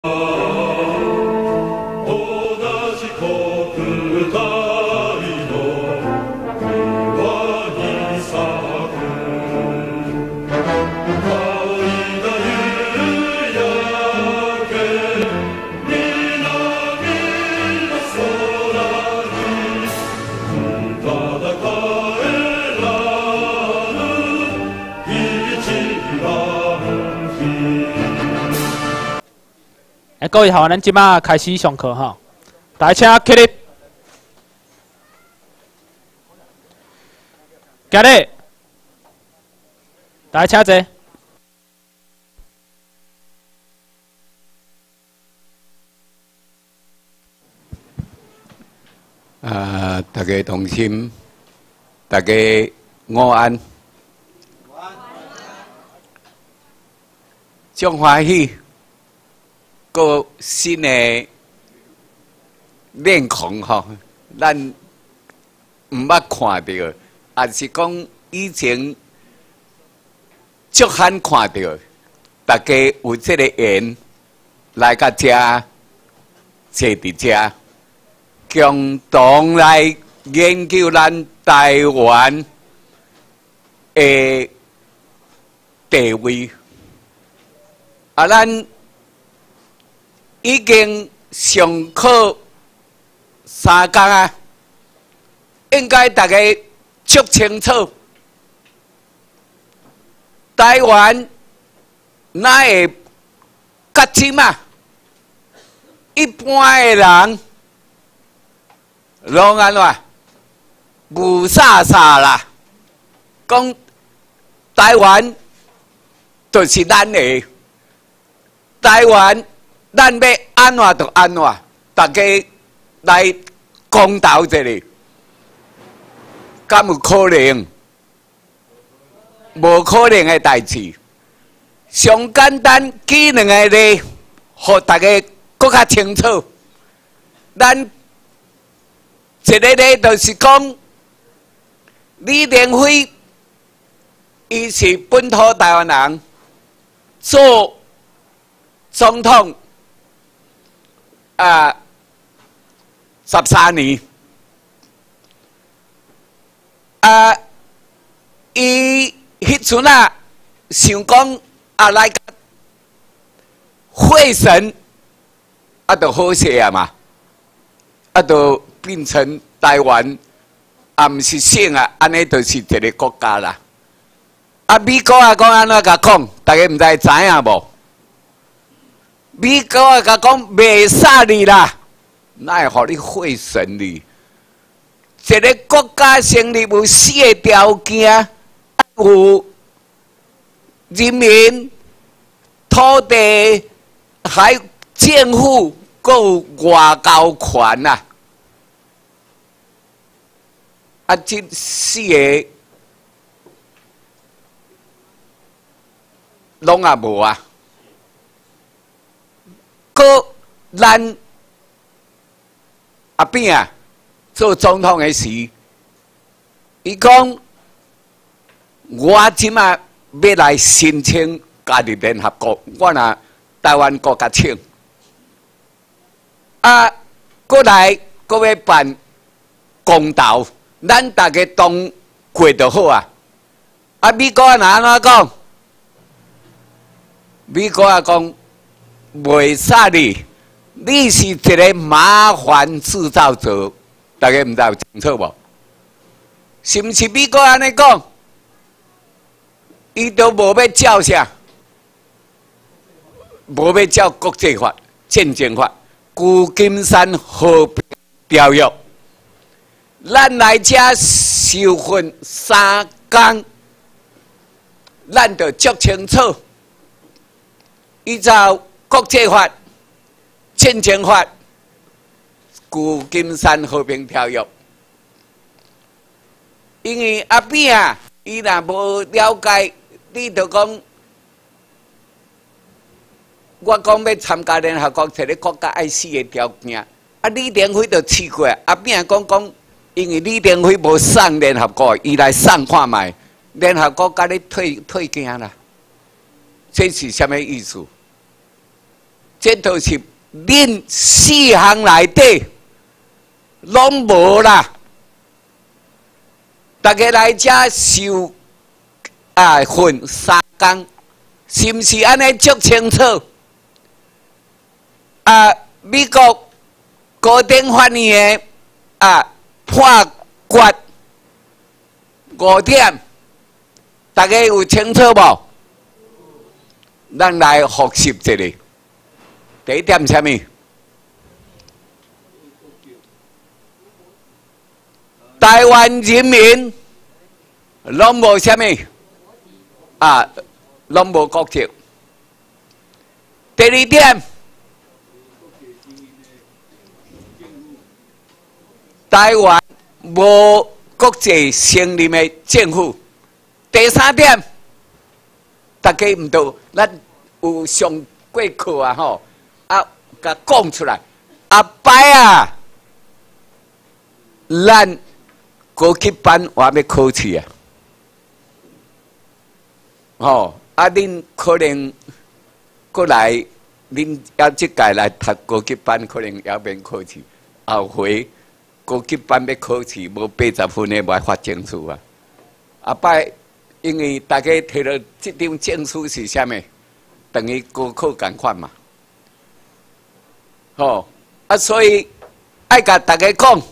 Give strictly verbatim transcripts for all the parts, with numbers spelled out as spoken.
哎，各位好，咱即马开始上课哈，大家请起立。今日大家请坐。 啊，大家同心，大家午安，真欢喜。 个新的面孔吼，咱毋捌看到，也是讲以前足罕看到，大家有这个缘来到遮，坐伫遮，共同来研究咱台湾的地位，啊，咱。 已经上课三天啊，应该大家足清楚。台湾哪会甲即嘛？一般的人拢安怎？雾煞煞啦，讲台湾就是咱的台湾。 咱要安怎就安怎，大家来公道一下，敢有可能？无可能的代志。上简单举两个例，互大家更较清楚。咱一个例就是讲，李登辉，伊是本土台湾人，做总统。 啊，十三年，啊，伊迄阵啊，想讲啊来会神，啊，就好势啊嘛，啊，就变成台湾，啊，毋是省啊，安尼就是一个国家啦。啊，美国啊讲安怎甲讲，大家毋知知影无？ 美国啊，甲讲袂杀你啦，哪会互你会神你？一个国家成立有四个条件，有人民、土地、还政府，阁有外交权啊。啊，这四个拢也无啊。 个咱阿扁啊做总统的时，伊讲我即马要来申请加入联合国，我若台湾国家请，啊，过来搁要办公投，咱大家同过就好啊。啊，美国哪安怎讲？美国啊讲。 袂杀你，你是一个麻烦制造者，大家毋知有清楚无？是毋是美国安尼讲？伊都无要照啥，无要照国际法、战争法、旧金山和平条约。咱来遮受训三工，咱就足清楚，依照。 国际法、战争法、旧金山和平条约，因为阿扁啊，伊若无了解，你就讲，我讲要参加联合国，一个国家爱四个条件，啊，李登辉就试过，阿扁讲讲，因为李登辉无送联合国，伊来送看卖，联合国甲你退退惊啦，这是啥物意思？ 这都是恁四项内底拢无啦。大家来遮受啊训三工，是毋是安尼足清楚？啊，美国高等法院的啊判决五点，大家有清楚无？咱来复习一下。第一点什么？台湾人民拢无什么啊，拢无国籍。第二点，台湾无国际承认的政府。第三点，大家毋到，咱有上过课啊吼，啊，甲讲出来。阿摆啊，咱高级班还要考试啊，吼，啊，恁可能过来，恁要即届来读高级班，可能也免考试，后回。高级班要考试，无八十分的无发证书啊！啊摆，因为大家摕到这张证书是啥物？等于高考共款嘛。吼、哦，啊，所以爱甲大家讲，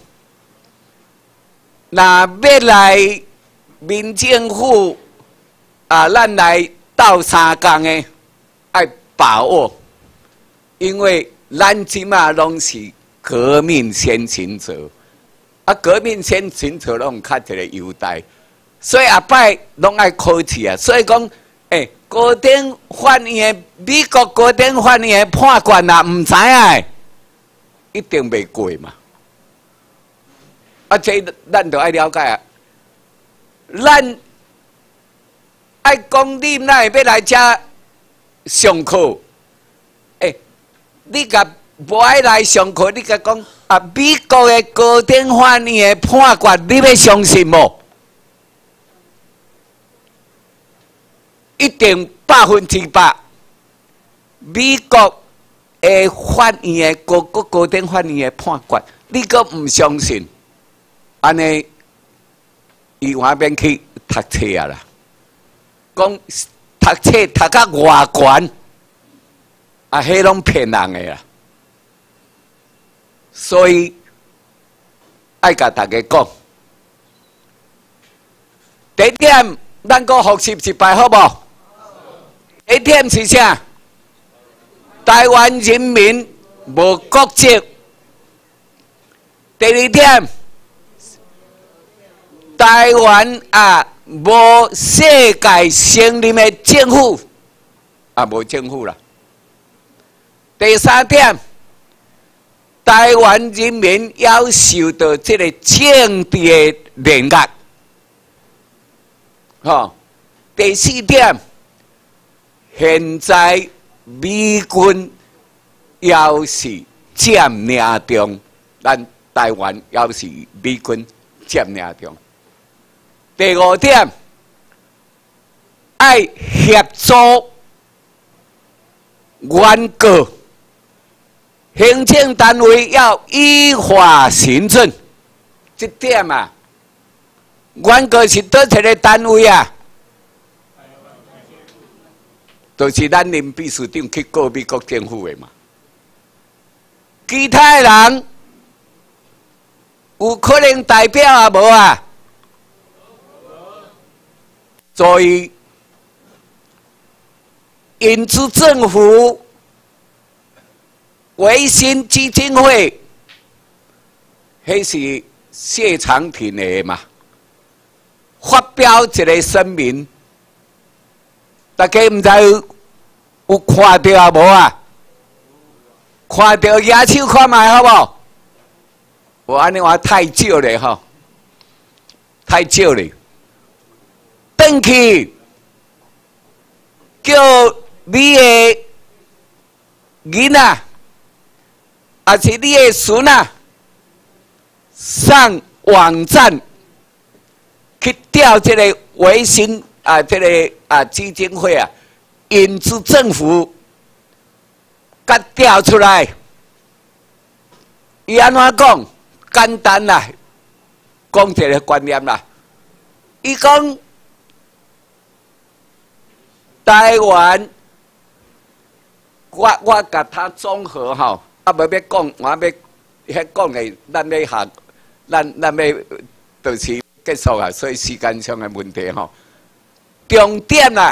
若要来民政府啊，咱来斗相共的，爱把握，因为咱即马拢是革命先行者。啊，革命先行者拢较一个优待，所以后摆拢爱考试啊。所以讲，诶、欸，高等法院的美国高等法院的判决啊，毋知影，一定袂过嘛。啊，这咱着爱了解啊。咱爱讲你哪会要来遮上课？诶、欸，你甲无爱来上课，你甲讲。啊！美国的高等法院的判决，你要相信无？一定百分之百。美国的法院的高高高等法院的判决，你阁唔相信？安尼，伊外面去读册啊啦，讲读册读到外悬，啊，迄拢骗人的啦。所以，爱甲大家讲，第一点，咱个复习一摆好无？第一点是啥？台湾人民无国籍。第二点，台湾啊无世界承认的政府，啊无政府啦。第三点。台湾人民要受到这个政治的联合，吼。第四点，现在美军要是占领中，咱台湾要是美军占领中。第五点，爱协助原告。行政单位要依法行政，这点啊，原告是倒一个单位啊？就是咱林秘书长去告美国政府的嘛。其他人有可能代表啊无啊？所以，因此政府。维新基金会，迄是谢长廷的嘛，发表一个声明，大家毋知有有看到啊无啊？看到举手看卖好无？我安尼话太少了吼，太少了。转去叫你的囡仔。还是你的孙啊，上网站去调这个维新啊，这个啊基金会啊，引致政府甲调出来。伊安怎讲？简单啦，讲一个观念啦。伊讲台湾，我我甲他综合吼，啊无要讲，我要遐讲的，咱要学，咱咱要就是结束啊，所以时间上的问题吼。重点啊，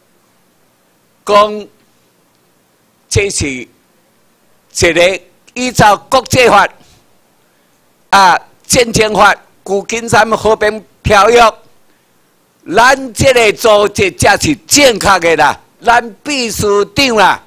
讲这是一个依照国际法啊、战争法、旧金山和平条约，咱这个组织才是正确的啦。咱秘书长啦，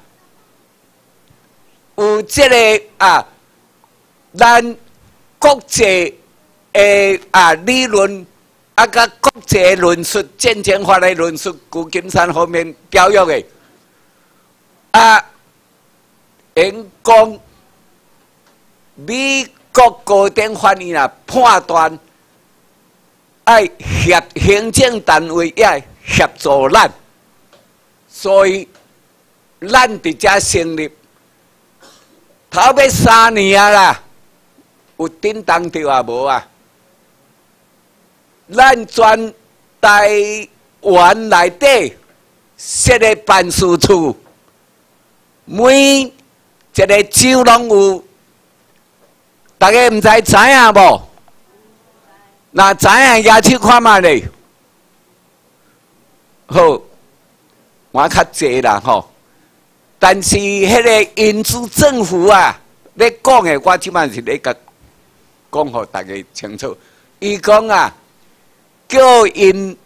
有这个啊，咱国际的啊理论。啊，甲国际论述战争法的论述，旧金山方面条约的啊，因讲美国高等法院啊判断，爱协行政单位要协助咱，所以咱伫遮成立，头尾三年啊啦，有叮当着啊无啊？咱全台湾内底设的办事处，每一个州拢有，大家毋知知影无？若知影举手看卖咧。好，我较济啦吼。但是迄个因主政府啊，咧讲的，我即摆是咧甲讲互大家清楚。伊讲啊。叫因，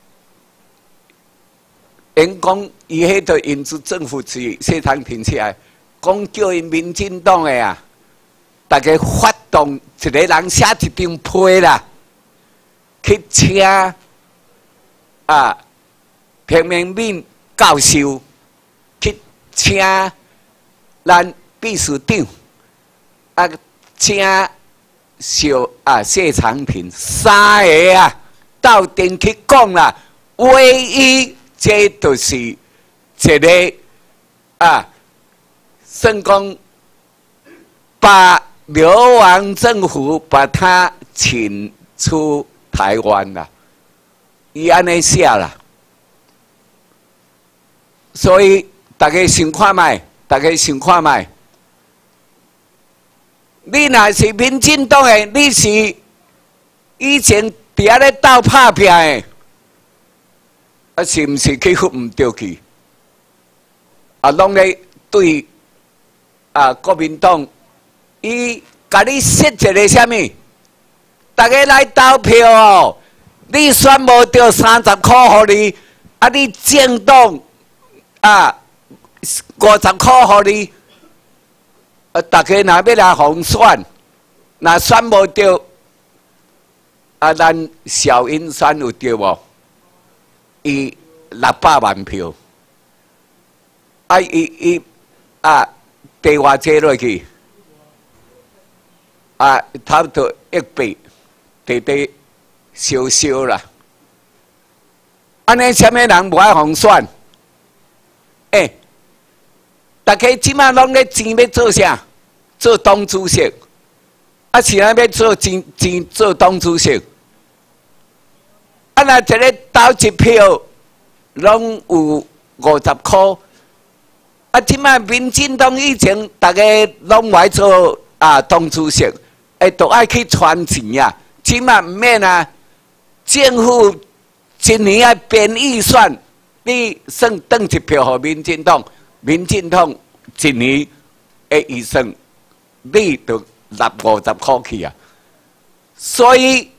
因讲伊迄个因主政府是社堂停起来，讲叫因民进党的啊，大家发动一个人写一张批啦，去请啊平民民教授，去请咱秘书长，啊请小啊谢长廷三个啊。到顶去讲啦，唯一这就是一个啊，算讲把流亡政府把他请出台湾啦，伊安尼写啦，所以大家想看卖，大家想看卖，你若是民进党的，你是以前。伫遐咧斗拍拼诶，啊是毋是去服毋着去？啊，拢咧对啊国民党，伊甲你设一个啥物？大家来投票哦！你选无着三十箍互你，啊你政党啊五十箍互你，啊大家若要来互选，若选无着。啊，咱小英选有对无？伊六百万票，啊，伊伊啊，地偌济落去，啊，差不多一百，地地少少啦。安尼，啥物人无爱互选？诶、欸，大家即马拢咧钱要做啥？做党主席。啊，是咱要做真真做党主席，啊，若一个投一票，拢有五十箍。啊，即摆民进党以前大家拢爱做啊党主席，诶，都爱去传钱呀。即摆毋免啊，政府一年爱编预算，你算转一票互民进党，民进党一年诶预算，你就。纳五十块去啊！所以，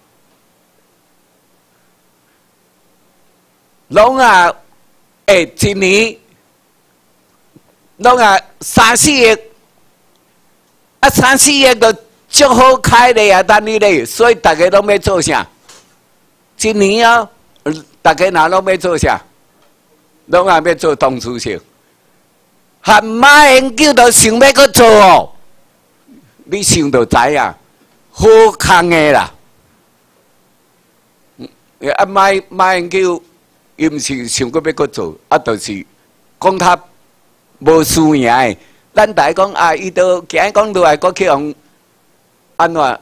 拢啊，诶，一年，拢啊三四亿，啊三四亿就足好开咧啊！等你咧，所以大家拢要做啥？一年啊，大家哪拢要做啥？拢啊要做党主席，汉马研究都想要去做哦。你想就知影，好空的啦。啊，马马英九，伊毋是想过要搁做，啊，就是讲他无输赢的。咱大家讲啊，伊都今日讲落来，搁去用安怎？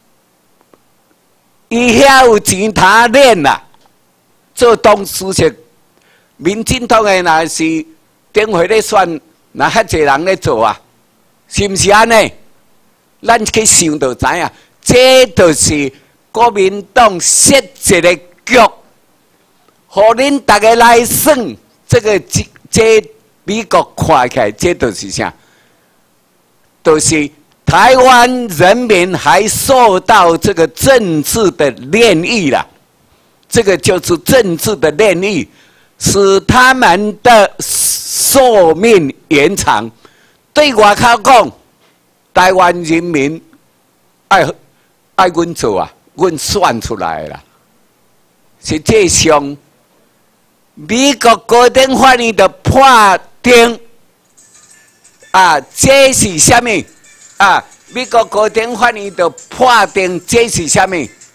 伊遐有钱他练啦，做当主席，民进党的若是顶回咧选，那遐济人咧做啊，是毋是安尼？咱去想就知影，这就是国民党设一个局，互恁大家来算，这个这这美国看起来，这就是啥？就是台湾人民还受到这个政治的炼狱了，这个就是政治的炼狱，使他们的寿命延长。对外口讲，台湾人民爱爱阮做啊，阮选出来啦。实际上，美国高等法院的判定。啊，这是啥物？啊，美国高等法院就判定这是啥物？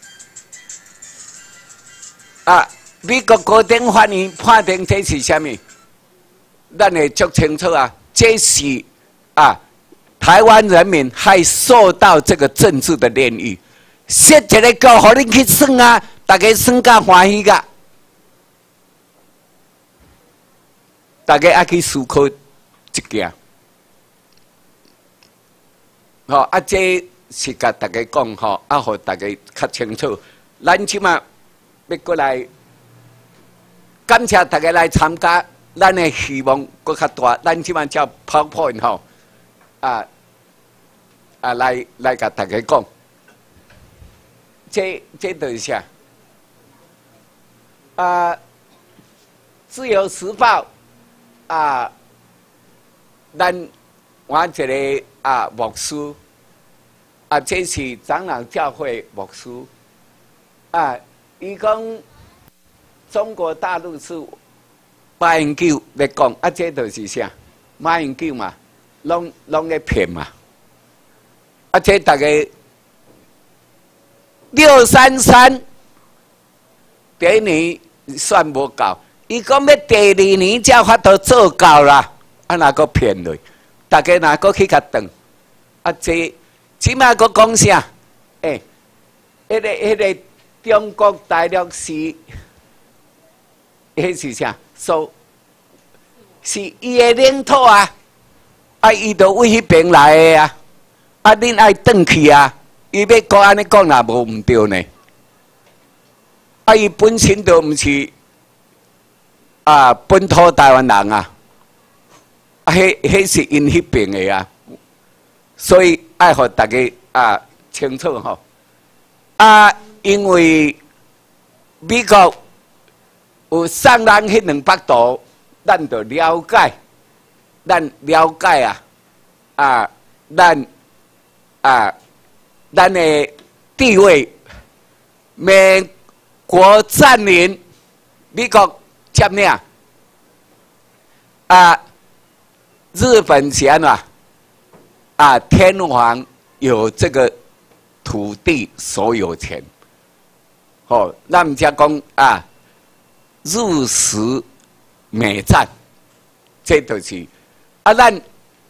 啊，美国高等法院判定这是啥物？咱会足清楚啊，这是啊，台湾人民还受到这个政治的炼狱，设一个局，互恁去算啊，大家算甲欢喜个，大家爱去思考一件。吼、哦、啊！这是甲大家讲吼，啊，互大家较清楚。咱即马要过来，感谢大家来参加，咱的希望搁较大。咱即马叫 PowerPoint 吼，啊啊来来甲大家讲，这这就是啥？啊，《自由时报》啊，咱我一个。啊，牧师啊，这是长老教会牧师啊。伊讲中国大陆是马英九来讲啊，这就是啥？马英九嘛，拢拢在骗嘛。啊，这大家六三三第一年算无够，伊讲要第二年才发度做够啦，啊，哪个骗落？大家哪个去甲等？啊，这起码个讲啥？诶、欸，迄、那个迄、那个中国大陆是，迄是啥？说，是伊的领土啊！啊，伊都为迄边来的啊！啊，恁爱转去啊！伊要讲安尼讲也无毋对呢。啊，伊本身都毋是啊本土台湾人啊！啊，迄迄是因迄边的啊！所以爱互大家啊清楚吼啊，因为美国有送咱迄两百度，咱就了解，咱了解啊啊，咱啊咱的地位，美国占领，美国占领啊，日本是安怎？啊，天皇有这个土地所有权，哦，那么家讲啊，日时美战，这都是啊，咱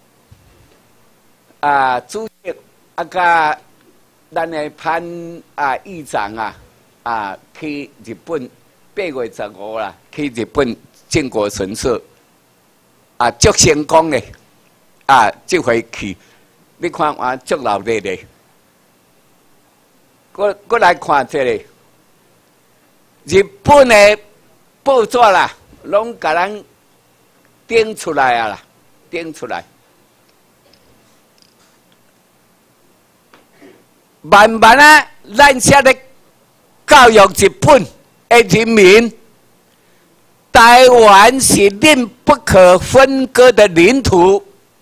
啊主席啊，甲咱的潘啊议长啊啊去日本八月十五啦，去日本靖国神社啊，足成功的啊，这回去。你看我足闹热的，过过来看这个日本的报纸啦，拢甲咱顶出来啊啦，顶出来，慢慢啊，咱现在教育日本的人民，台湾是恁不可分割的领土。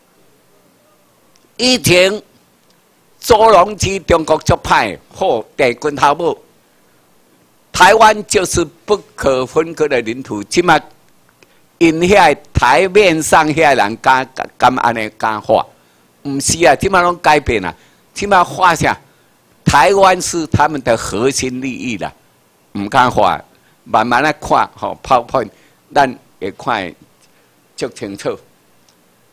以前周龙之中国做派或地军头目，台湾就是不可分割的领土。即马因遐台面上遐人敢敢安尼敢画，唔是啊，即马拢改变啦。即马画啥？台湾是他们的核心利益啦，唔敢画，慢慢来看吼，泡泡，咱会看足清楚。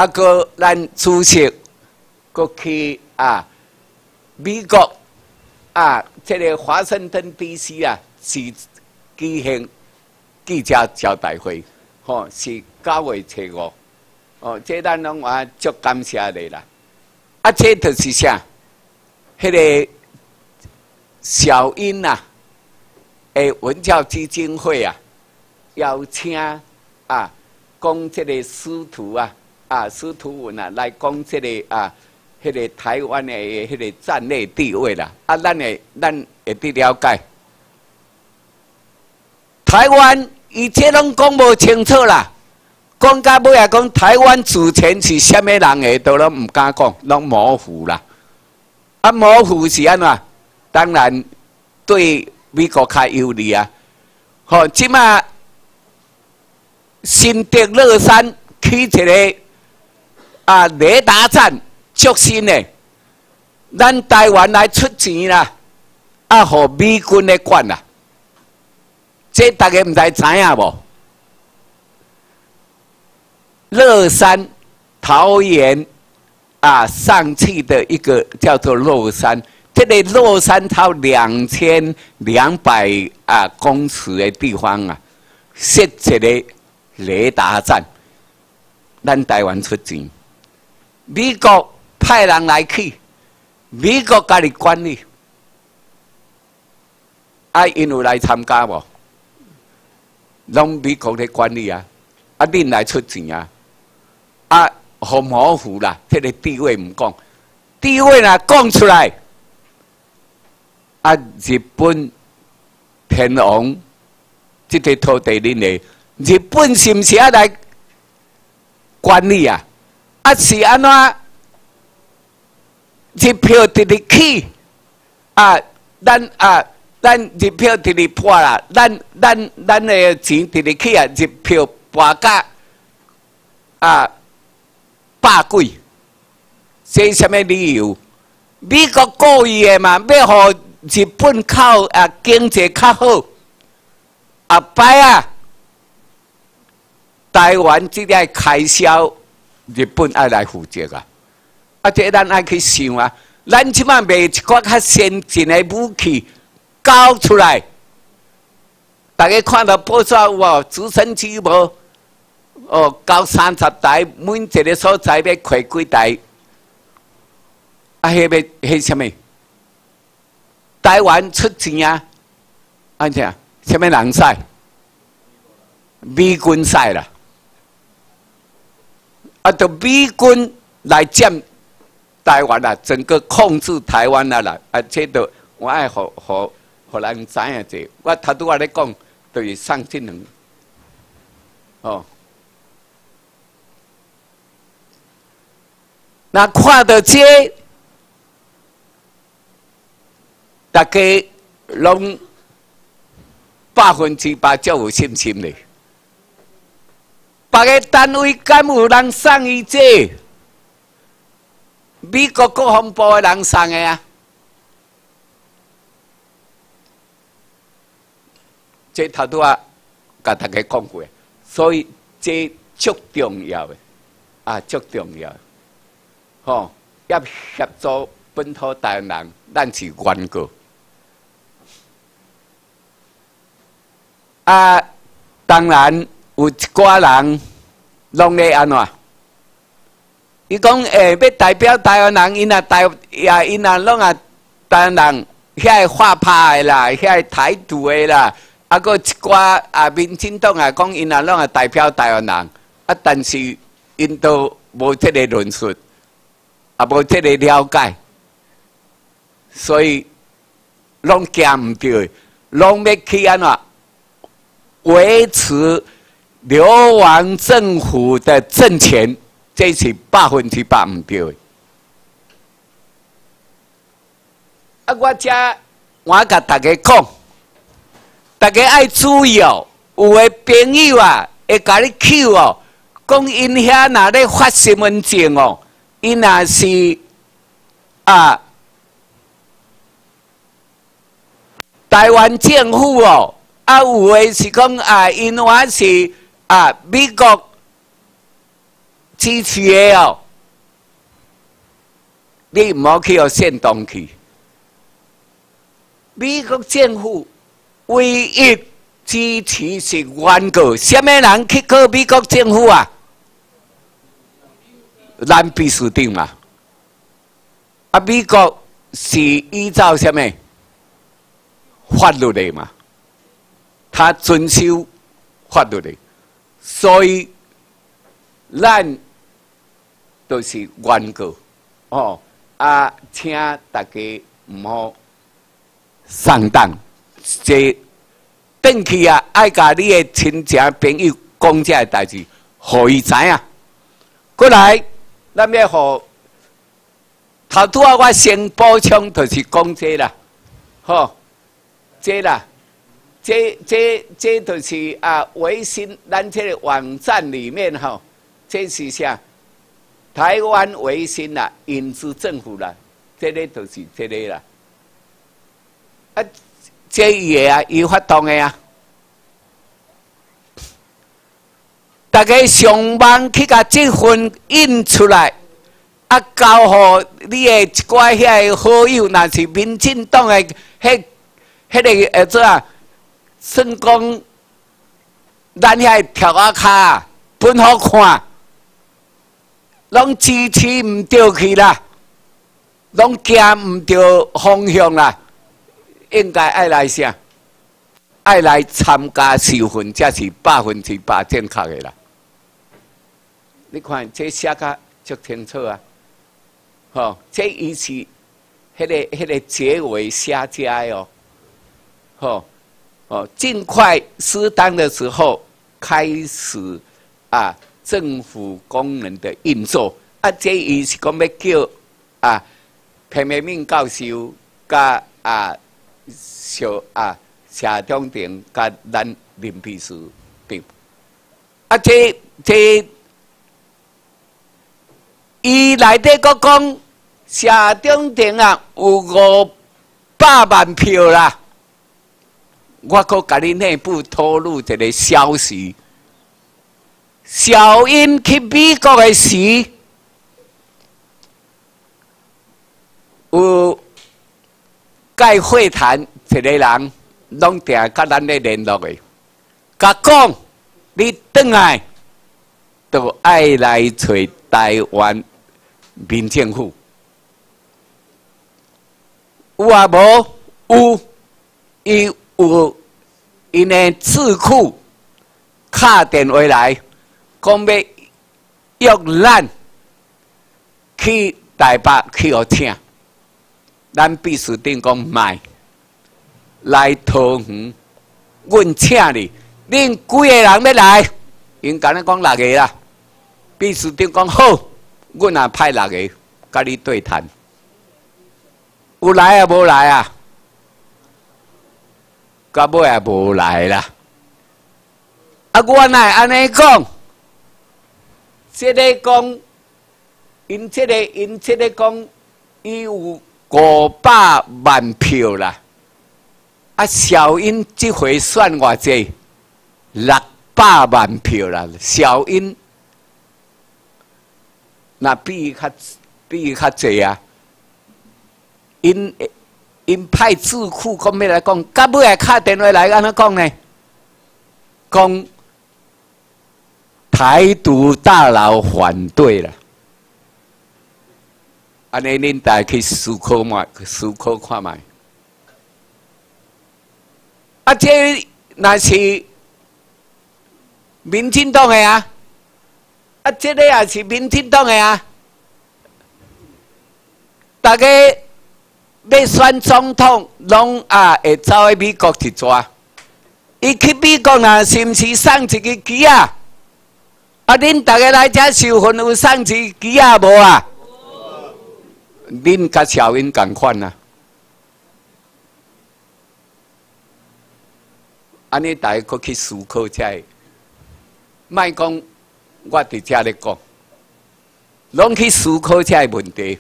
啊个咱主席，个去啊美国啊，这个华盛顿 D C 啊，是举行记者招待会，吼、哦、是九月初五，哦，这咱拢话足感谢你啦。啊，这就是啥？迄、那个小英呐、啊，诶，文教基金会啊，邀请啊，讲这个司徒啊。啊，司徒文啊，来讲这个啊，迄、那个台湾的迄个战略地位啦。啊，咱会咱会得了解。台湾伊这拢讲无清楚啦，讲到尾啊，讲台湾主权是虾米人的，都拢唔敢讲，拢模糊啦。啊，模糊是安怎？当然对美国较有利啊。吼、哦，即马新德勒山起一个。啊，雷达站足新的，咱台湾来出钱啦，啊，互美军来管啦，这大家唔知知影无？乐山、桃园啊，上去的一个叫做乐山，这个乐山它两千两百啊公尺的地方啊，设一个雷达站，咱台湾出钱。美国派人来去，美国家己管理，啊，因有来参加无？拢美国咧管理啊，啊，恁来出钱啊，啊，好模糊啦，这个地位唔讲，地位若讲出来，啊，日本天皇这个土地恁的，日本是唔是要来管理啊？啊是安怎？日票直直起啊，咱啊，咱日票直直破啦，咱咱咱的钱直直起啊，日票破价啊百几，这什么理由？美国故意的嘛，要互日本靠啊经济较好，啊摆啊，台湾这个开销。日本爱来负责啊！啊，这咱爱去想啊，咱即摆卖一寡较先进的武器交出来，大家看到报纸有无？直升机无？哦，交三十台，每一个所在要开几台？啊，迄要迄什么？台湾出钱啊！安怎？什么人使？美军使啦！啊，就美军来占台湾啦，整个控制台湾啦啦，啊，这都我爱互互互人知影者。我头拄仔咧讲，就是上这两，哦，那看到这，大家拢百分之百足有信心咧。别个单位敢有人送伊这？美国国防部的人送的啊！这头拄啊，甲大家讲过，所以这足重要的啊，足重要的，吼、哦，要协助本土台湾人，咱是原告啊，当然。有一寡人拢咧安怎？伊讲诶，要代表台湾人，因啊台也因啊拢啊台湾人，遐画派的啦，遐台独的啦，啊，搁一寡啊民进党啊讲因啊拢啊代表台湾人，啊，但是因都无这个论述，啊，无这个了解，所以拢行唔对，拢要去安怎维持。流亡政府的政权，这是百分之百唔对的。啊，我遮我甲大家讲，大家爱注意哦。有的朋友啊，会甲你扣哦，讲因遐若咧发身份证哦，因若是啊台湾政府哦，啊有的是讲啊，因我是。啊，美国支持的哦，你唔好去互煽动去。美国政府唯一支持是原告，什么人去告美国政府啊？咱必须定嘛。啊，美国是依照什么法律的嘛？他遵守法律的，所以咱都是原告哦。啊，请大家唔好上当，这转去啊，爱甲你的亲戚朋友讲这代志，互伊知影。过来，咱要互头拄啊，我先补充，就是讲这啦，吼，这啦，这这这就是啊，微信咱这个网站里面吼，这是啥？台湾维新啦，影子政府啦，这个就是这个啦。啊，这伊个啊，伊发动的啊，大家上网去甲这份印出来，啊，交互你的一寡遐个好友，若是民进党的迄迄个呃做啊，算讲咱遐跳啊卡，本好看。拢支持唔对去啦，拢行唔对方向啦，应该爱来啥？爱来参加受训，才是百分之百正确的啦。你看这写甲足清楚啊，吼，这伊是迄个迄个结尾写家哦，吼哦，尽快适当的时候开始啊。政府功能的运作，啊，这伊是讲要叫啊，彭明敏教授甲啊小啊谢中庭甲咱林秘书长，啊，这这伊内底佫讲谢中庭啊有五百万票啦，我佫甲你内部透露一个消息。小英去美国的时，有该会谈一个人，拢定甲咱咧联络的，甲讲你转来，就爱来找台湾民政府。有啊无？有，伊有因的智库打电话来。讲要约咱去台北去互请，咱必须定讲卖来桃园，阮请你，恁几个人要来？因敢若讲六个啦，必须定讲好，阮也派六个甲你对谈。有来啊？无来啊？到尾也无来啦。啊，我哪会安尼讲？这个讲，因这个因这个讲，伊有五百万票啦。啊，小英这回算偌济？六百万票啦。小英那比伊较比伊较济啊。因因派智库讲要来讲，到尾来打电话来安怎讲呢？讲。台独大佬反对了，安尼恁大家去思考嘛，思考看卖。啊，这那是民进党的啊，啊，这个也是民进党的啊。大家要选总统，拢啊会走去美国去抓。伊去美国呐，是毋是送一个机啊？啊！恁大家来遮受训有送一机啊无啊？恁甲小英共款啊？安尼大家搁去思考才会，莫讲我伫遮咧讲，拢去思考才会问题。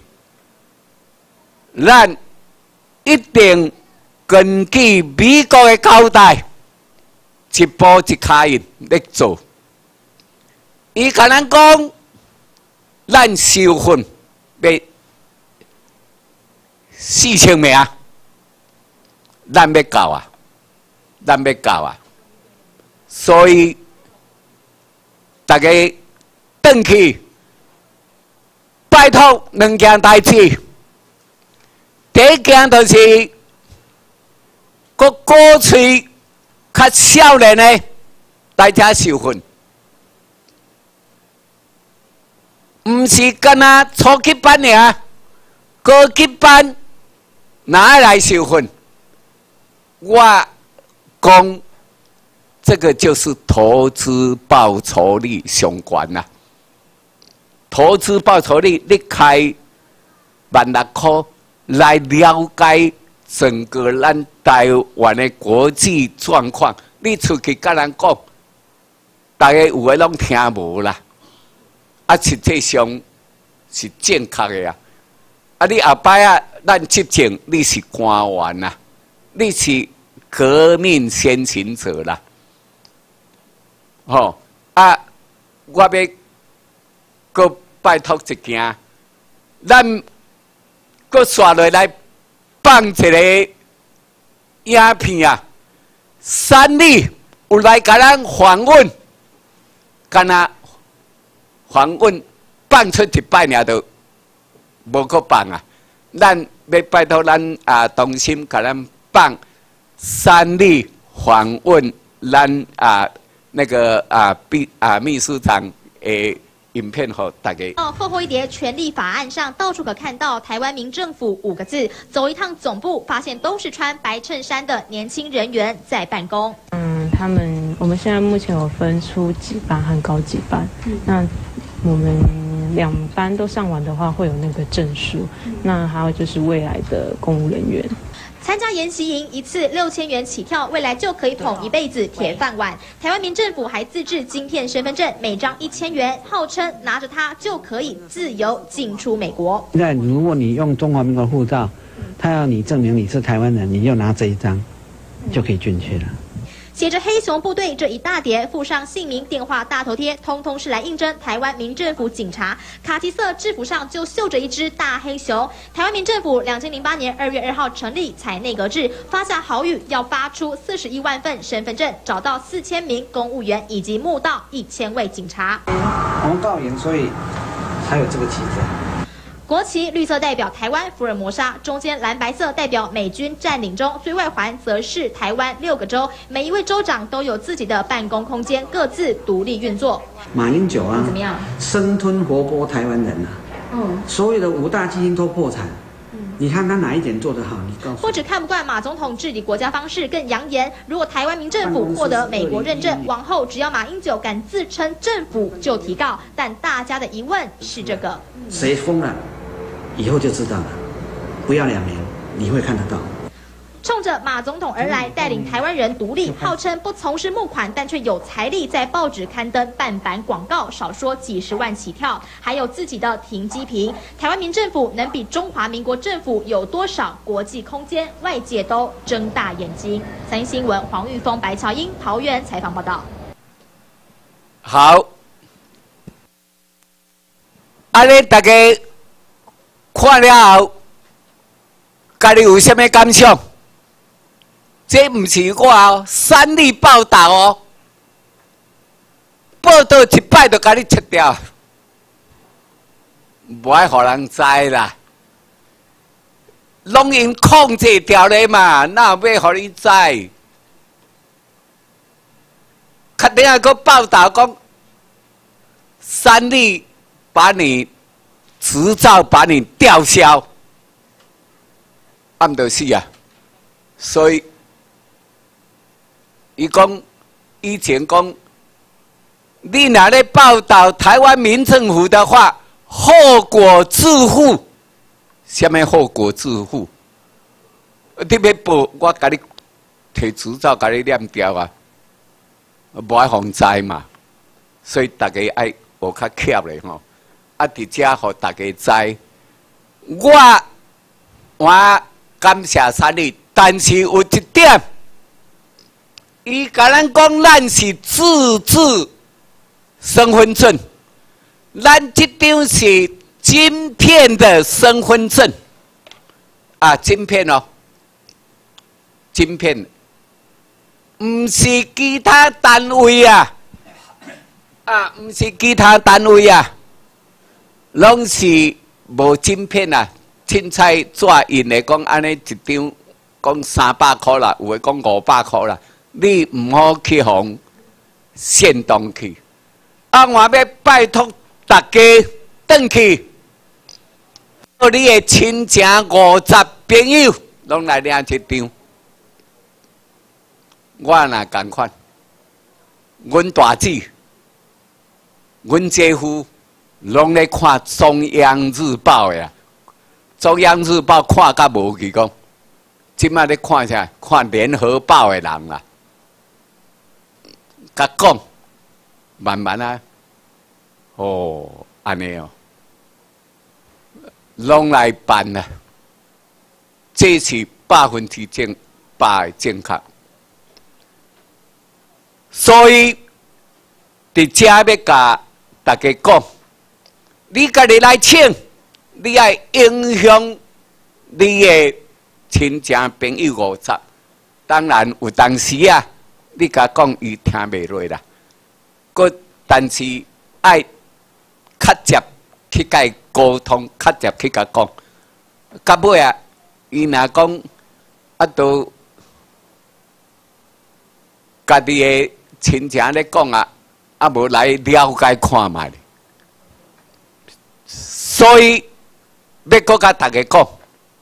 咱一定根据美国的交代，一步一脚印咧做。伊甲咱讲， 咱收份要四千名，咱要到啊，咱要到啊，所以大家转去拜托两件代志。第一件就是，个鼓吹较少年的来遮受训，毋是干那初级班尔，高级班哪来受训？我讲这个就是投资报酬率相关啦。投资报酬率，你开万六块。来了解整个咱台湾的国际状况，你出去甲人讲，大家有诶拢听无啦。啊，实际上是正确的啊。啊，你后摆啊，咱执政你是官员啦，你是革命先行者啦。吼、哦、啊，我要搁拜托一件，咱。搁刷落来放一个影片啊！三立有来甲咱访问，敢若访问放出一摆尔都无搁放啊！咱要拜托咱啊中心甲咱放三立访问咱啊那个啊秘啊秘书长诶。影片后大概哦，厚厚一叠权力法案上，到处可看到台湾民政府五个字。走一趟总部，发现都是穿白衬衫的年轻人员在办公。 嗯，他们我们现在目前有分初级班和高级班。嗯、那我们两班都上完的话，会有那个证书。嗯、那还有就是未来的公务人员。 参加研习营一次六千元起跳，未来就可以捧一辈子铁饭碗。台湾民政府还自制晶片身份证，每张一千元，号称拿着它就可以自由进出美国。 现在如果你用中华民国护照，他要你证明你是台湾人，你就拿这一张，就可以进去了。 写着黑熊部队这一大叠，附上姓名、电话、大头贴，通通是来应征台湾民政府警察。卡其色制服上就绣着一只大黑熊。台湾民政府两千零八年二月二号成立，采内阁制，发下豪语，要发出四十一万份身份证，找到四千名公务员，以及募到一千位警察。 红道营，所以才有这个旗帜。 国旗绿色代表台湾福尔摩沙，中间蓝白色代表美军占领中，最外环则是台湾六个州，每一位州长都有自己的办公空间，各自独立运作。 马英九啊， 怎么样？ 生吞活剥台湾人啊！嗯，所有的五大基金都破产。嗯，你看他哪一点做得好？你告诉我。 或者看不惯马总统治理国家方式，更扬言，如果台湾民政府获得美国认证，往后只要马英九敢自称政府就提告。但大家的疑问是这个： 谁疯了？以后就知道了，不要两年，你会看得到。 冲着马总统而来，带领台湾人独立，号称不从事募款，但却有财力在报纸刊登半版广告，少说几十万起跳，还有自己的停机坪。台湾民政府能比中华民国政府有多少国际空间？外界都睁大眼睛。三立新闻黄玉峰、白乔英桃园采访报道。 好，安尼大家看了后，家己有啥物感想？这不是我哦，三立报道哦，报道一摆就甲你切掉，无爱互人知啦，拢因控制掉咧嘛，哪有要互你知？确定啊，个报道讲，三立把你执照把你吊销，暗就是啊，所以。伊讲以前讲，你若咧报道台湾民政府的话，后果自负。什么后果自负？你要报，我甲你摕执照，甲你念掉啊，无爱防灾嘛。所以大家爱学较巧咧吼，啊，伫遮互大家知。我我感谢三立，但是有一点。伊甲咱讲，咱是自制身份证， 咱这张是晶片的身份证啊，晶片哦，晶片，唔是其他单位啊，啊，唔是其他单位啊，拢是无晶片啊。凊彩纸印的讲安尼一张，讲三百块啦，有诶讲五百块啦，你唔好去互煽动去。啊，我要拜托大家转去，你的亲情五十朋友拢来领一张。我若共款，阮大姊、阮姐夫拢咧看中央日报呀。中央日报看甲无去讲，即摆咧看啥？看联合报的人啦，甲讲，慢慢啊，哦，安尼哦，拢来办啦，这是百分之正百的正确。所以，伫遮要甲大家讲，你家己来请。你要影响你的亲情朋友五十，当然有当时啊，你甲讲伊听袂落啦。个但是爱较接去甲伊沟通，较接去甲讲。到尾啊，伊若讲啊，都家己的亲情咧讲啊，啊无来了解看卖。所以。要搁甲大家讲，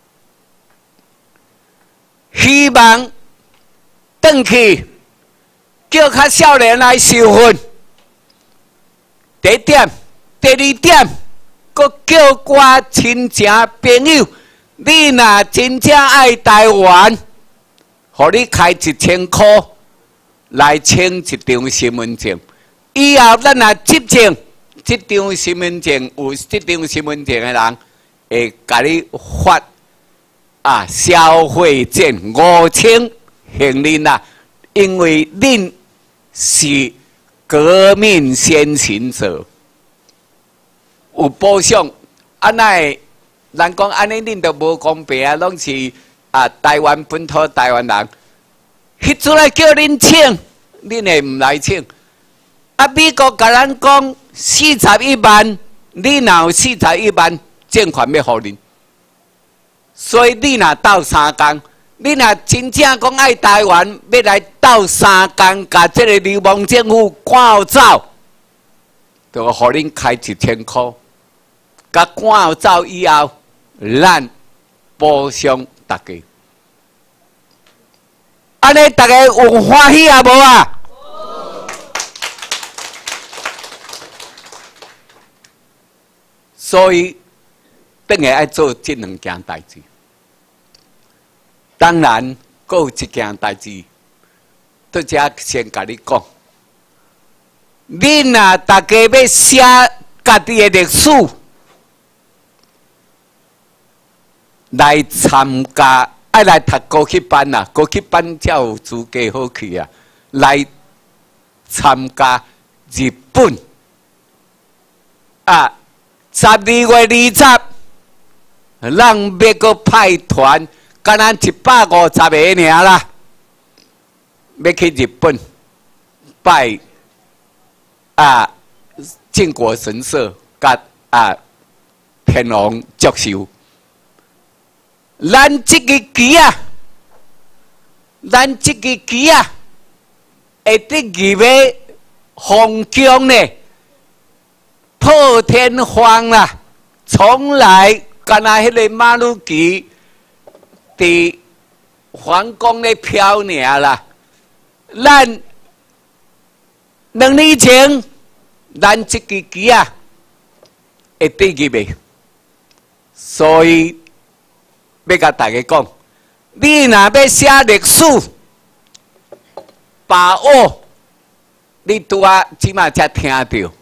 希望转去叫较少年来受训。第一点，第二点，搁叫我亲情朋友，你若真正爱台湾，互你开一千块来签一张身份证。以后咱若执政，这张身份证有这张身份证的人。会甲你发啊消费券五千现金啦，因为恁是革命先行者，有保障。安奈人讲安尼，恁都无公平啊，拢是啊台湾本土台湾人，迄阵来叫恁请，恁会毋来请？啊，美国甲咱讲四十一万，你若有四十一万。政权要互恁，所以你若斗三工，你若真正讲爱台湾，要来斗三工，甲这个流氓政府赶后走，就互恁开一千块，甲赶后走以后，咱补偿大家。安尼大家有欢喜啊无啊？所以。等下爱做这两件代志，当然，还有一件代志，在这先甲你讲。你若大家要写家己的历史，来参加，爱来读高级班啦，高级班才有资格好去啊。来参加日本啊，十二月二十。咱要搁派团，敢若一百五十个尔啦，要去日本拜啊靖国神社，甲啊天皇祝寿。咱这个期啊，咱这个期啊，会得二月封疆呢，破天荒啦，从来。敢若迄个马路旗伫皇宫咧飘尔啦，咱两年前，咱这个旗啊会得入的，所以要甲大家讲，你若要写历史，把握你拄啊，即马才听到，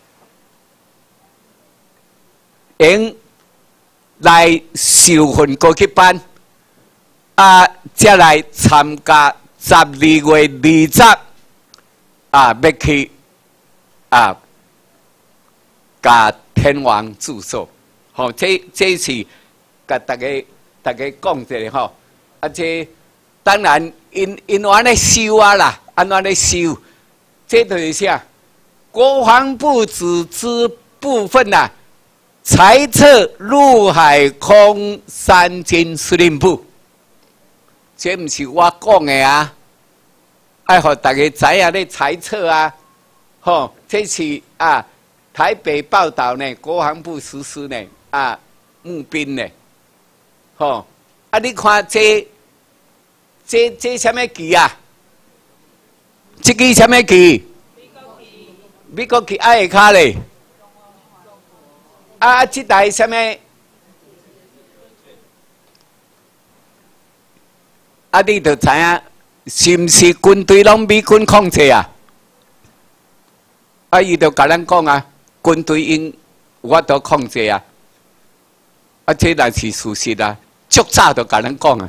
因。来受训高级班，啊，再来参加十二月二十啊，要去啊甲天王祝寿，吼、哦，这这是甲大家大家讲一下吼，啊，这当然因因安尼收啊啦，安怎咧收？这就是啥？国防部组织部分呐、啊，裁撤陆海空三军司令部，这毋是我讲的啊，爱互大家知影咧裁撤啊，吼，这是啊。台北报道呢，国防部实施呢，啊，募兵呢，吼，啊，你看这这这什么旗啊？这个什么旗？美国旗爱下咧，啊，这台什么？啊，你就知影，是毋是军队拢美军控制啊？啊，伊就甲咱讲啊。军队因我都控制啊，啊，这若是事实啊，足早就甲咱讲啊，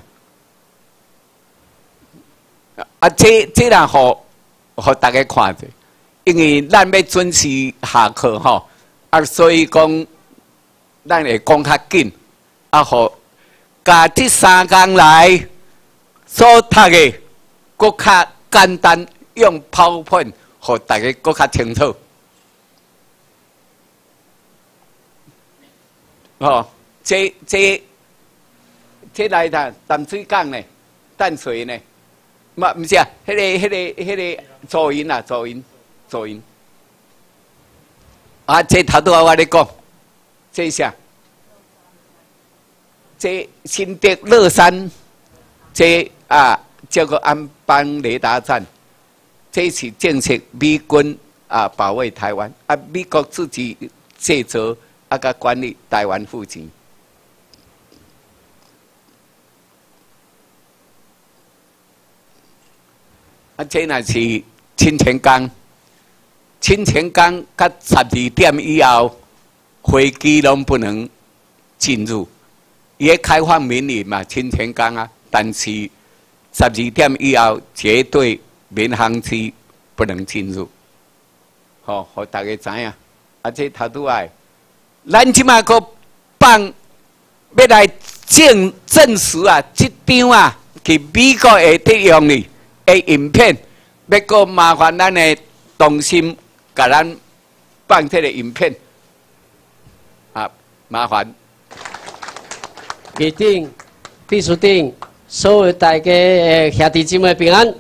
啊，这这若互互大家看者，因为咱要准时下课吼，啊，所以讲咱会讲较紧，啊，互甲这三工来所读的，搁较简单，用泡片，互大家搁较清楚。哦，这这这来的淡水港呢，淡水呢，嘛唔是啊，迄、那个迄、那个迄、那个噪音啊，噪音噪音。啊，这头拄仔我咧讲，这啥？这新竹乐山，这啊叫做安邦雷达站，这是正式美军啊保卫台湾，啊美国自己制造。啊，甲管理台湾附近，啊，这若是清泉岗，清泉岗甲十二点以后，飞机拢不能进入。也开放民营嘛，清泉岗啊，但是十二点以后绝对民航机不能进入。好、哦，互大家知影，啊，这头拄仔。咱即马个放要来证证实啊，这张啊，去美国会得用哩的影片，要个麻烦咱的同心，甲咱放这个影片啊，麻烦。 一定，秘书长，所有大家兄弟姊妹平安。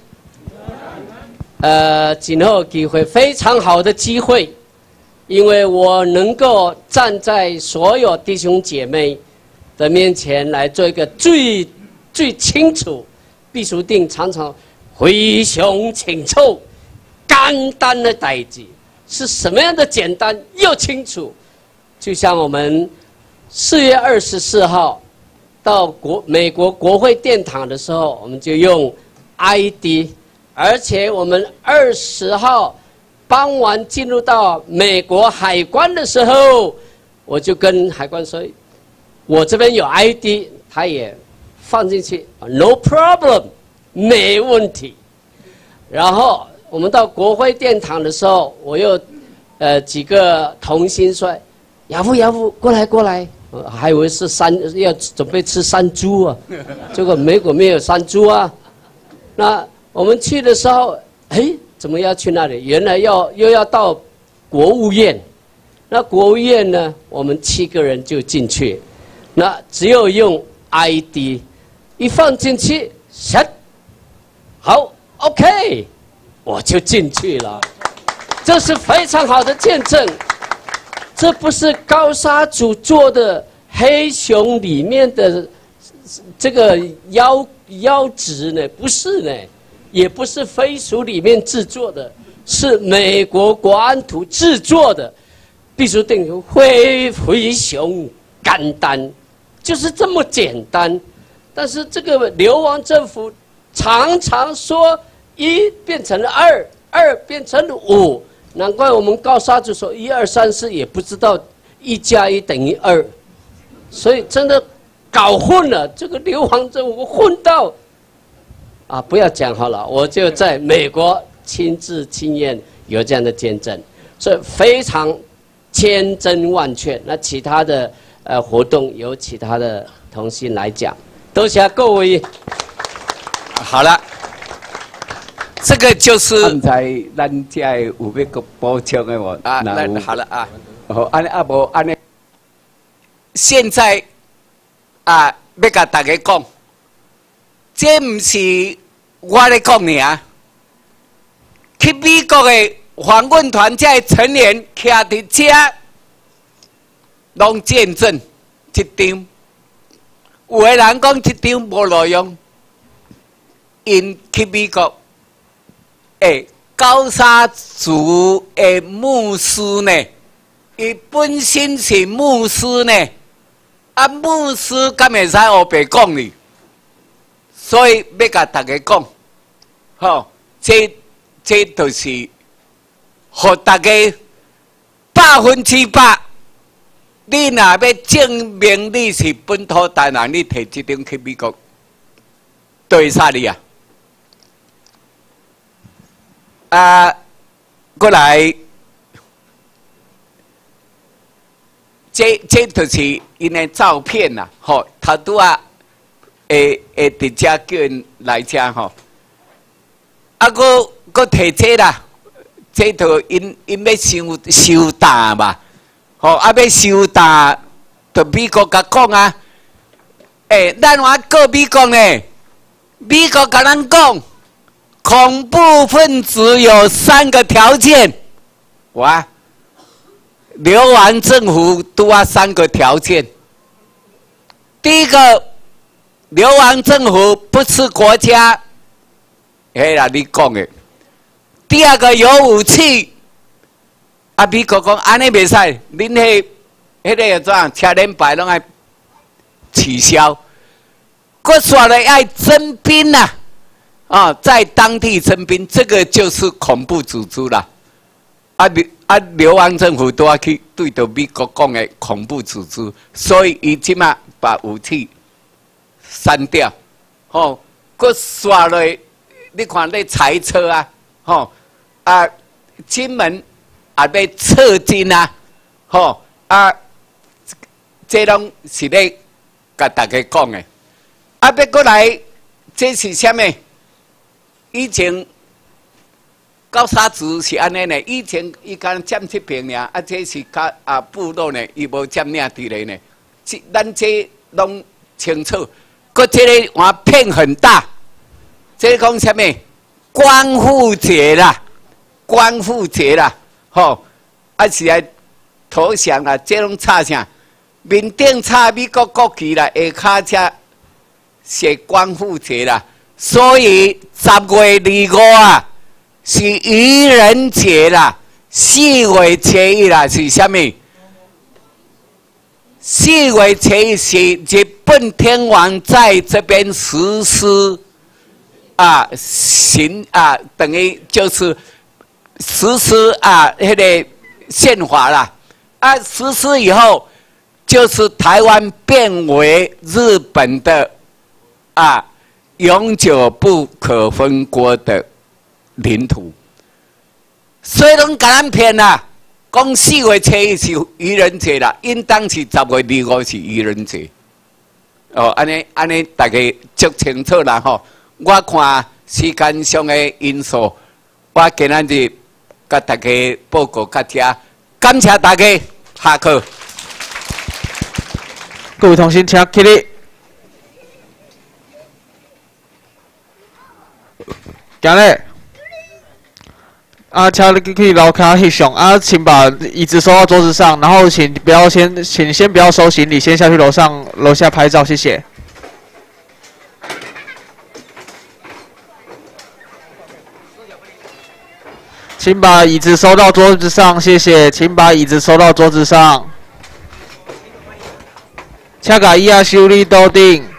呃，今后机会非常好的机会。因为我能够站在所有弟兄姐妹的面前来做一个最最清楚，秘书长常常非常清楚、简单的代志是什么样的简单又清楚。就像我们四月二十四号到国美国国会殿堂的时候，我们就用 I D， 而且我们二十号。傍晚进入到美国海关的时候，我就跟海关说：“我这边有 I D， 他也放进去 ，no problem， 没问题。”然后我们到国会殿堂的时候，我又呃几个同心说：“亚父亚父，过来过来。”还以为是山要准备吃山猪啊，结果美国没有山猪啊。那我们去的时候，哎。怎么要去那里？原来要又要到国务院，那国务院呢？我们七个人就进去，那只有用 I D， 一放进去，唰，好 ，OK， 我就进去了。这是非常好的见证。这不是高沙组做的黑熊里面的这个腰腰直呢，不是呢。也不是飞鼠里面制作的，是美国国安图制作的。必须定非非常简单，就是这么简单。但是这个流亡政府常常说一变成了二，二变成了五，难怪我们高沙组说一二三四也不知道一加一等于二，所以真的搞混了。这个流亡政府混到。啊，不要讲好了，我就在美国亲自经验有这样的见证，所以非常千真万确。那其他的呃活动由其他的同心来讲。多谢各位。 好了，这个就是刚才咱家有要个补充的我啊，那好了啊，哦，安尼啊无安尼，现在啊要甲大家讲，这唔是我咧讲尔，去美国的访问团这成员徛伫遮，拢见证这张。有的人讲这张无路用，因去美国，诶，高沙族的牧师呢，伊本身是牧师呢，啊，牧师敢会使黑白讲哩？所以要甲大家讲，吼，这这就是，互大家百分之百。你若要证明你是本土台人，你摕这张去美国，对啥哩啊？啊，过来，这这就是因的照片呐，吼，他拄啊，会会直接叫因来遮吼，啊，搁搁摕这啦，这就因因要收收单吧。哦，啊，要收单，对美国甲讲啊，诶、欸，咱话告美国呢，美国甲咱讲，恐怖分子有三个条件，哇，流亡政府都要三个条件。第一个，流亡政府不是国家，嘿啦，你讲的。第二个，有武器。啊！美国讲安尼袂使，恁迄、迄个怎样车轮牌拢爱取消，搁说了要征兵呐、啊，啊，在当地征兵，这个就是恐怖组织啦。啊，啊，流亡政府都要去对着美国讲的恐怖组织，所以伊即马把武器删掉，吼，搁刷落，你看那财车啊，吼，啊，金门。啊，要撤军啊，吼啊，这拢是咧甲大家讲的。啊，要过来，这是啥物？以前高沙族是安尼呢，以前伊敢占这片尔，啊，这是较啊部落呢，伊无占领地嘞呢。这咱这拢清楚。搁这个换片很大，这讲啥物？光复节啦，光复节啦。吼，啊是来投降啦，这拢插啥？面顶插美国国旗啦，下骹才写光复节啦。所以十月二五啊，是愚人节啦；四月初一啦，是啥物？四月初一是日本天皇在这边实施啊行啊，等于就是。实施啊，那个宪法啦，啊，实施以后，就是台湾变为日本的啊永久不可分割的领土。所以拢甲咱骗啦，讲四月初一是愚人节啦，应当是十月二五是愚人节。哦，安尼安尼，大家足清楚啦吼。我看时间上的因素，我今仔日。甲大家报告到这，感谢大家下课。 各位同学，请起立。今日啊，请你可以楼卡翕相啊，请把椅子收到桌子上，然后请不要先，请先不要收行李，先下去楼上楼下拍照，谢谢。请把椅子收到桌子上，谢谢。请把椅子收到桌子上。请把椅仔修理倒定。